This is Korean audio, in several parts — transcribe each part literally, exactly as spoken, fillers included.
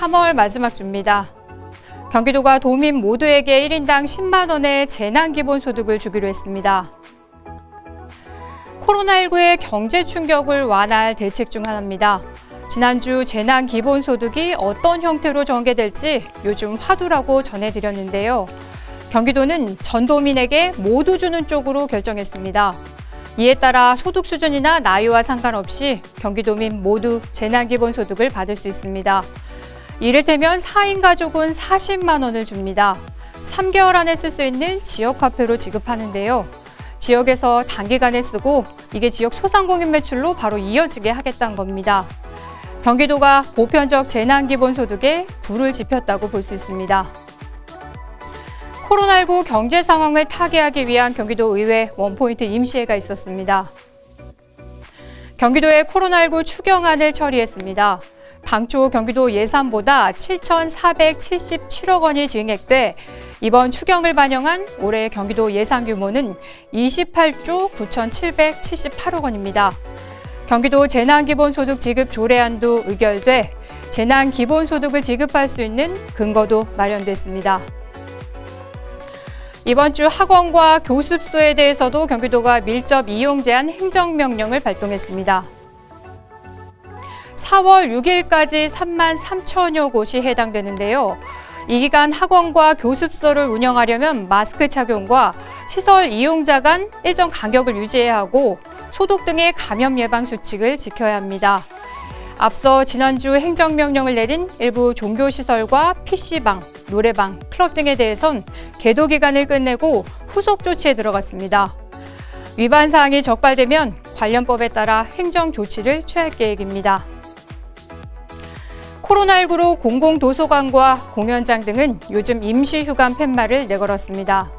삼월 마지막 주입니다. 경기도가 도민 모두에게 일 인당 십만 원의 재난기본소득을 주기로 했습니다. 코로나십구의 경제 충격을 완화할 대책 중 하나입니다. 지난주 재난기본소득이 어떤 형태로 전개될지 요즘 화두라고 전해드렸는데요. 경기도는 전 도민에게 모두 주는 쪽으로 결정했습니다. 이에 따라 소득 수준이나 나이와 상관없이 경기도민 모두 재난기본소득을 받을 수 있습니다. 이를테면 사 인 가족은 사십만 원을 줍니다. 삼 개월 안에 쓸 수 있는 지역화폐로 지급하는데요. 지역에서 단기간에 쓰고 이게 지역 소상공인 매출로 바로 이어지게 하겠다는 겁니다. 경기도가 보편적 재난기본소득에 불을 지폈다고 볼 수 있습니다. 코로나십구 경제 상황을 타개하기 위한 경기도 의회 원포인트 임시회가 있었습니다. 경기도의 코로나십구 추경안을 처리했습니다. 당초 경기도 예산보다 칠천사백칠십칠억 원이 증액돼 이번 추경을 반영한 올해 경기도 예산 규모는 이십팔조 구천칠백칠십팔억 원입니다. 경기도 재난기본소득 지급 조례안도 의결돼 재난기본소득을 지급할 수 있는 근거도 마련됐습니다. 이번 주 학원과 교습소에 대해서도 경기도가 밀접 이용 제한 행정명령을 발동했습니다. 사월 육일까지 삼만 삼천여 곳이 해당되는데요. 이 기간 학원과 교습소를 운영하려면 마스크 착용과 시설 이용자 간 일정 간격을 유지해야 하고 소독 등의 감염 예방 수칙을 지켜야 합니다. 앞서 지난주 행정명령을 내린 일부 종교시설과 피씨방, 노래방, 클럽 등에 대해선 계도 기간을 끝내고 후속 조치에 들어갔습니다. 위반 사항이 적발되면 관련 법에 따라 행정 조치를 취할 계획입니다. 코로나십구로 공공도서관과 공연장 등은 요즘 임시휴관 팻말을 내걸었습니다.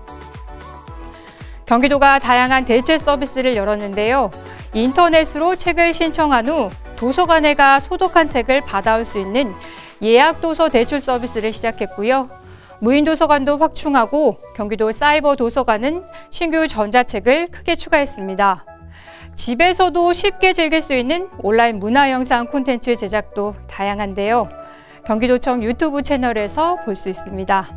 경기도가 다양한 대체 서비스를 열었는데요. 인터넷으로 책을 신청한 후 도서관에 가 소독한 책을 받아올 수 있는 예약도서 대출 서비스를 시작했고요. 무인도서관도 확충하고 경기도 사이버 도서관은 신규 전자책을 크게 추가했습니다. 집에서도 쉽게 즐길 수 있는 온라인 문화 영상 콘텐츠 제작도 다양한데요. 경기도청 유튜브 채널에서 볼 수 있습니다.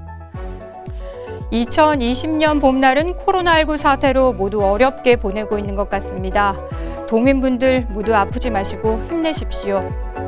이천이십 년 봄날은 코로나십구 사태로 모두 어렵게 보내고 있는 것 같습니다. 도민분들 모두 아프지 마시고 힘내십시오.